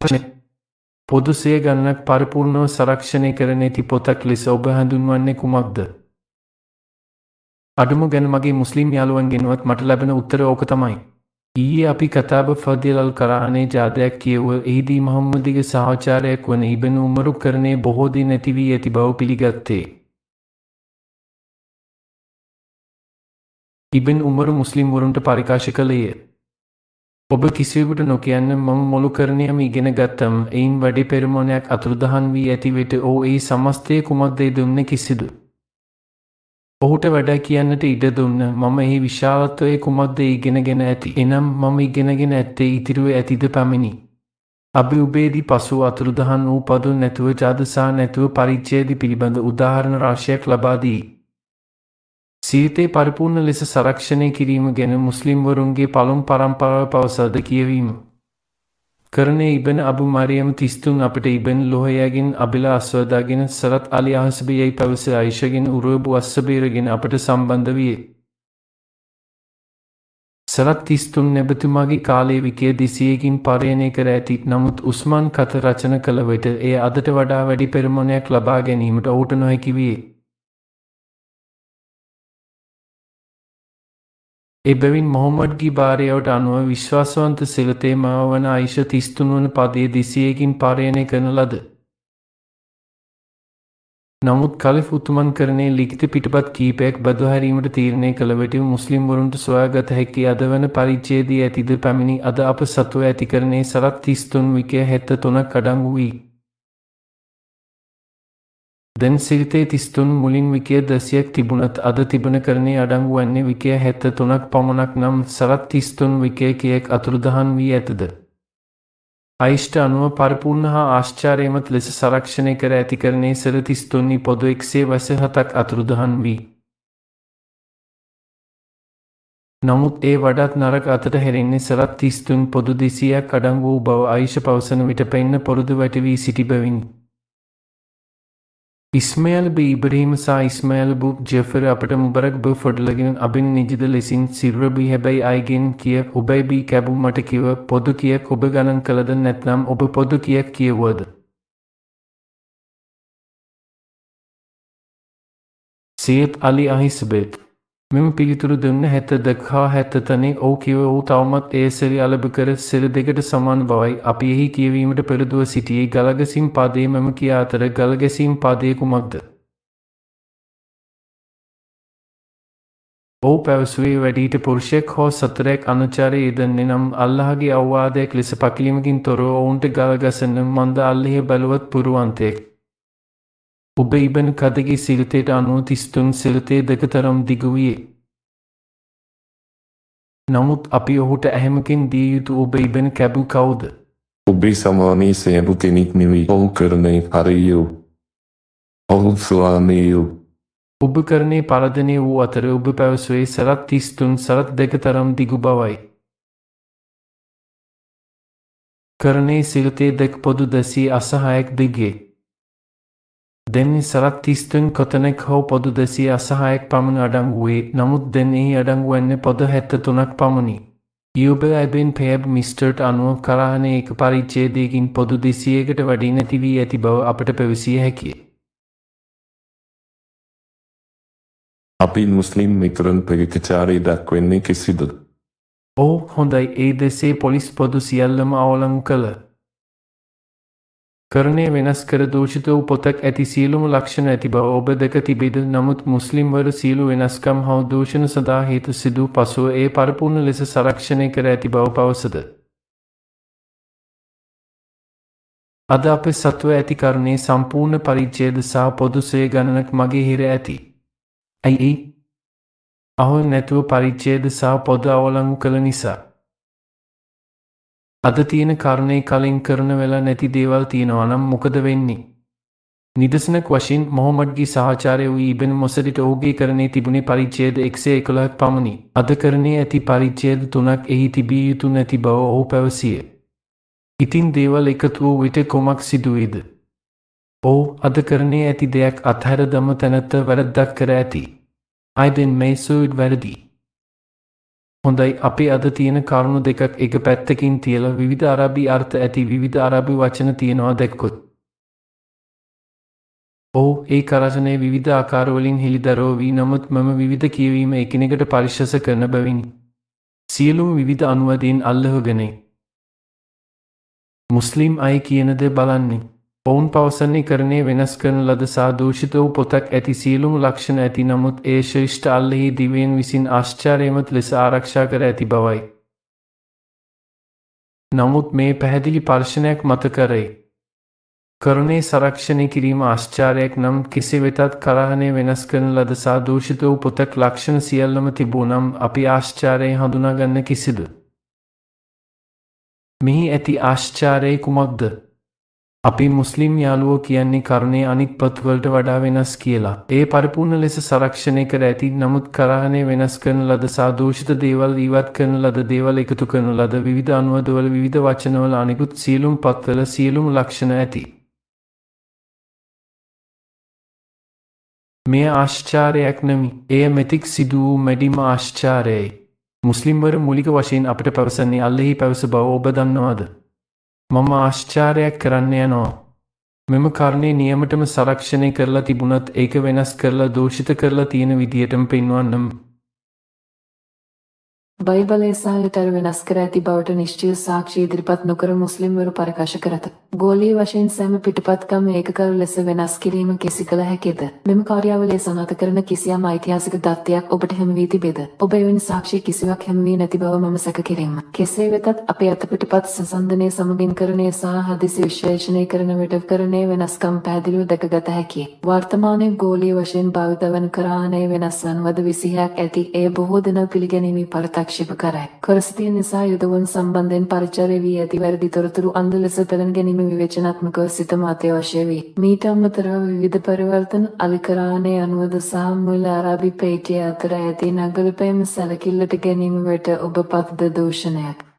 පොදු සිය ගණනක් පරිපූර්ණව සංරක්ෂණය කර නැති පොතක් ලෙස ඔබ හඳුන්වන්නේ කුමක්ද? අඩුම ගැන මගේ මුස්ලිම් යාළුවන්ගෙන්වත් මට ලැබෙන උත්තරය ඕක තමයි. ඊයේ අපි කතාබ ෆදිල් අල් කරානේ ජාදයක් කියවුව. එහිදී මුහම්මදිගේ සහචාරයක් වන ඉබ්න් උමරු කරනේ බොහෝ දී නැති වී ඇති බව පිළිගත්තේ. ඉබ්න් උමරු මුස්ලිම් වරුන්ට පරිකාශ කළේය. ඔබ කිසිවෙකුට නොකියන්න මම මොළු කරණයම ඉගෙන ගත්තම එයින් වැඩි පෙරමුණයක් අතුරුදහන් වී ඇති විට ඔහු එහි සමස්තය කුමක්ද දුන්නේ කිසිදු. ඔහුට වැඩ කියන්නට ඉඩ දුන්න මම එහි විශාලත්වය කුමක්ද ඉගෙනගෙන ඇති. එනම් මම ඉගෙනගෙන ඇත්තේ ඉතිරිව ඇතිද පැමිණි. අපි උබේදී පසු අතුරුදහන් වූ පදු නැතුව ජාදසා නැතුව පරිච්ඡේද පිළිබඳ උදාහරණ රාශියක් ලබා දී. සීතේ පරිපූර්ණ ලෙස සංරක්ෂණය කිරීම ගැන මුස්ලිම් වරුන්ගේ පළමු පරම්පරාව පවසද කියවීම. කරනේ ඉබ්න් අබු මරියම් 33 අපට ඉබ්න් ලොහයගෙන් අබිලා අස්වදාගෙන සරත් අලි අහස්බියයි පැවස ආයිෂගෙන් උරුබු අස්සබීරගෙන් අපට සම්බන්ධ විය. සරත් 33 නැබතුමාගේ කාලයේ විකය 200කින් පරයනය කර ඇති. නමුත් උස්මාන් කත රචන කළ විට එය අදට වඩා වැඩි පෙරමුණයක් ලබා ගැනීමට ඔහුට නොහැකි විය. එබැවින් මොහොමඩ්ගේ භාර්යාවට අනුව විශ්වාසවන්ත සිලතේ මාව වන ආයිෂ 33 වන පදයේ 200කින් පරයනය කරන ලද. නමුත් කලිෆ් උතුමන් කරනේ ලිඛිත පිටපත් කීපයක් බදු හැරීමට තීරණය කළ විට මුස්ලිම් වරුන්ට සොයාගත හැකි අද වන පරිච්ඡේදයේ ඇතිද පැමිණි අද අප සතුව ඇති කරනේ සරත් 33 විකය 73ක් අඩංගු වී. දැන් සිරිතේ 33 මුලින් විකය 200ක් තිබුණත් අද තිබෙන කරනේ අඩංගු වන්නේ විකය 73ක් පමණක් නම් සරත් 33 විකය කීයක් අතුරුදහන් වී ඇතද? ආයිෂ්ට අනුව පරිපූර්ණ හා ආශ්චර්යමත් ලෙස සංරක්ෂණය කර ඇති කරනේ සර 33 පොදු 127ක් අතුරුදහන් වී. නමුත් ඒ වඩාත් නරක අතට හැරෙන්නේ සරත් 33 පොදු 200ක් අඩංගු වූ බව ආයිෂ පවසන විට පෙන්න පොරුදු වැටි වී සිටි බැවිනි. ඉස්මෑල් බ ඉබ්‍රහීම සහ ඉස්මෑල් බ ජෙෆර් අපට මුබරක් බ ෆොඩලගෙන අබින් නිජිද ලෙසින් සිරුර බී හැබැයි අයගෙන් කිය ඔබයි බී කැබු මට කිව පොදු කියක් ඔබ ගණන් කළද නැත්නම් ඔබ පොදු කියක් කියවුවද? සියත් අලි අහිස්බෙත් මෙම පිළිතුරු දුන්න 70 හා 70 ඔව් කිව ඔහු තවමත් ඒ සෙරි අලබ කර සෙර දෙකට සමාන බවයි අපි එහි කියවීමට පෙරදුව සිටියේ ගලගැසීම් පදයේ මෙම කියා අතර ගලගැසීම් පදයේ කුමක්ද? ඔහු පැවසුවේ වැඩිහිට පුරුෂයෙක් හෝ සතරෙක් අනුචාරය යෙදන්නේ නම් අල්ලාහගේ අවවාදයක් ලෙස පකිලීමකින් තොරව ඔවුන්ට ගලගසන්න මන්ද අල්ලෙහි බලවත් පුරුවන්තයෙක්. ඔබ ඉබ්න් කදගේ සිරිතයට අනුව 33 සිරිතේ 2 තරම් දිග විය. නමුත් අපි ඔහුට ඇහැමකින් දිය යුතු ඔබ ඉබ්න් කැබු කවුද? ඔබේ සමානී සෑබු කෙනෙක් නෙවෙයි. ඔහු කරනේ හරියෝ. ඔහු ස්වාමියෝ. ඔබ කරනේ පරදනය වූ අතර ඔබ පැවසුවේ සරත් 33 සරත් 2 තරම් දිගු බවයි. කරනේ සිරිතේ 2 පොදු 286ක් දිගේ. දැන් සරත් 33 කොතැනක හෝ පොදු 286ක් පමණ අඩංගු වේ. නමුත් දැන් එහි අඩංගු වන්නේ පොදු 73ක් පමණි. යුබල් ඇබෙන් පෙයබ් මිස්ටර්ට අනුව කරානේ එක පරිච්ඡේදයකින් පොදු 200කට වැඩි නැති වී ඇති බව අපට පැවසිය හැකිය. අපි මුස්ලිම් මිතුරන් ප්‍රතිචාරය දක්වන්නේ කෙසේද? ඔව් හොඳයි. ඒ දෙසේ පොලිස් පොදු සියල්ලම අවලංගු කළ කරණය වෙනස් කර දූෂිත වූ පොතක් ඇති සියලුම ලක්ෂණ ඇති බව ඔබ දැක තිබේද? නමුත් මුස්ලිම්වරු සියලු වෙනස්කම් හා දූෂණ සඳහා හේතු සිදු පසුව ඒ පරිපූර්ණ ලෙස සංරක්ෂණය කර ඇති බව පවසද? අද අප සත්ව ඇති කරණේ සම්පූර්ණ පරිච්ඡේද සහ පොදු සේ ගණනක් මගේ හිර ඇති. ඇයි? අහු නැතුව පරිච්ඡේද සහ පොදු අවලංගු කළ නිසා. අද තියෙන කරුණේ කලින් කරන වෙලා නැති දේවල් තියෙනවා නම් මොකද වෙන්නේ? නිදසුනක් වශයෙන් මොහොමඩ්ගේ සහචාරය වූ ඉබ්න් මොසදිට ඔහුගේ කරණේ තිබුණේ පරිච්ඡේද 111ක් පමණි. අද කරණේ ඇති පරිච්ඡේද 3ක් එහි තිබිය යුතු නැති බව ඔහු පැවසිය. ඉතින් දේවල් එකතු වූ විට කොමක් සිදුවේද? ඔව් අද කරණේ ඇති දෙයක් අත්හැර දම තැනැත්ත වැරද්දක් කර ඇති. අයිදෙන් මේසුයිඩ් වැරදි. හොඳයි අපි අද තියෙන කරුණු දෙකක් එක පැත්තකින් තියලා විවිධ අරබි අර්ථ ඇති විවිධ අරබි වචන තියෙනවා දැක්කොත්. ඒ කරජනයේ විවිධ ආකාරවලින් හෙළිදරව් වී නමුත් මම විවිධ කියවීම එකිනෙකට පරිශස කරන බැවිනි. සියලුම විවිධ අනුවදීන් අල්ලහගෙන මුස්ලිම් අය කියනද බලන්නේ. ඔවුන් පවසන්නේ කරණය වෙනස් කරන ලද සාදූෂිත වූ පොතක් ඇති සියලුම ලක්ෂණ ඇති නමුත් ඒ ශ්‍රේෂ්ඨ අල්ලෙහි දිවයින් විසින් ආශ්චර්යමත් ලෙස ආරක්ෂා කර ඇති බවයි. නමුත් මේ පැහැදිලි පර්ශනයක් මත කරයි. කරණේ සංරක්ෂණය කිරීම ආශ්චර්යයක් නම් කෙසේ වෙතත් කරහණය වෙනස් කරන ලද සාදූෂිත වූ පොතක් ලක්ෂණ සියල්ලම තිබූ නම් අපි ආශ්චර්යයෙන් හඳුනාගන්න කිසිද? මෙහි ඇති ආශ්චර්යය කුමක්ද? අපි මුස්ලිම් යාළුවෝ කියන්නේ කරණේ අනිත් පොත්වලට වඩා වෙනස් කියලා. ඒ පරිපූර්ණ ලෙස සංරක්ෂණය කර ඇති නමුත් කරහණය වෙනස් කරන ලද සාදූෂිත දේවල් ඉවත් කරන ලද දේවල් එකතු කරන ලද විවිධ අනුවදවල විවිධ වචනවල අනිකුත් සියලුම පත්වල සියලුම ලක්ෂණ ඇති. මෙය ආශ්චර්යයක් නෙමි. එය මෙතික් සිදු වූ මැඩිම ආශ්චර්යයි. මුස්ලිම්වරු මූලික වශයෙන් අපට පැවසන්නේ අල්ලෙහි පැවස බව ඔබ දන්නවද? මම ආශ්චර්යයක් කරන්න යනවා. මෙම කර්ණේ නියමටම සංරක්ෂණය කරලා තිබුණත් ඒක වෙනස් කරලා දූෂිත කරලා තියෙන විදියටම පෙන්වන්නම්. බයිබලයේ සාහිත්‍ය වෙනස් කර ඇති බවට නිශ්චිත සාක්ෂි ඉදිරිපත් නොකර මුස්ලිම්වරු ප්‍රකාශ කරත. ගෝලීය වශයෙන් සෑම පිටපත්කම ඒකකරු ලෙස වෙනස් කිරීම කෙසි කළ හැකිද? මෙම කාර්යාවලිය සනාථ කරන කිසියම් ඓතිහාසික තත්ත්වයක් ඔබට හැම වී තිබේද? ඔබ එවැනි සාක්ෂි කිසිවක් හැම වී නැති බව මම සැක කෙරෙමි. කෙසේ වෙතත් අපේ අතපිටපත් සසඳනයේ සමගින්කරණය සහ හදිසි විශ්ලේෂණය කරන විට කරණයේ වෙනස්කම් පැහැදිලිව දැකගත හැකියි. වර්තමානයේ ගෝලීය වශයෙන් භාවිත වන කරාණයේ වෙනස් වනවද 26ක් ඇති. එය බොහෝ දෙනා පිළිගැනීමේ පරතක්ෂේප කරයි. කරස්තිය නිසා යුදවුන් සම්බන්ධයෙන් පරිචාරය වී ඇති වැරදි තොරතුරු අන්ධ ලෙස පෙළන ගැනීම විවේචනාත්මකව සිතම අත්‍යවශ්‍ය වේ. මීට අමතරව විවිධ පරිවර්තන අලිකරාණයේ අනුවද සහ මුල් අරබි පේටි අතර ඇති නගරපෑම සැලකිල්ලට ගැනීම වෙත ඔබ පත්ද දූෂණයක්.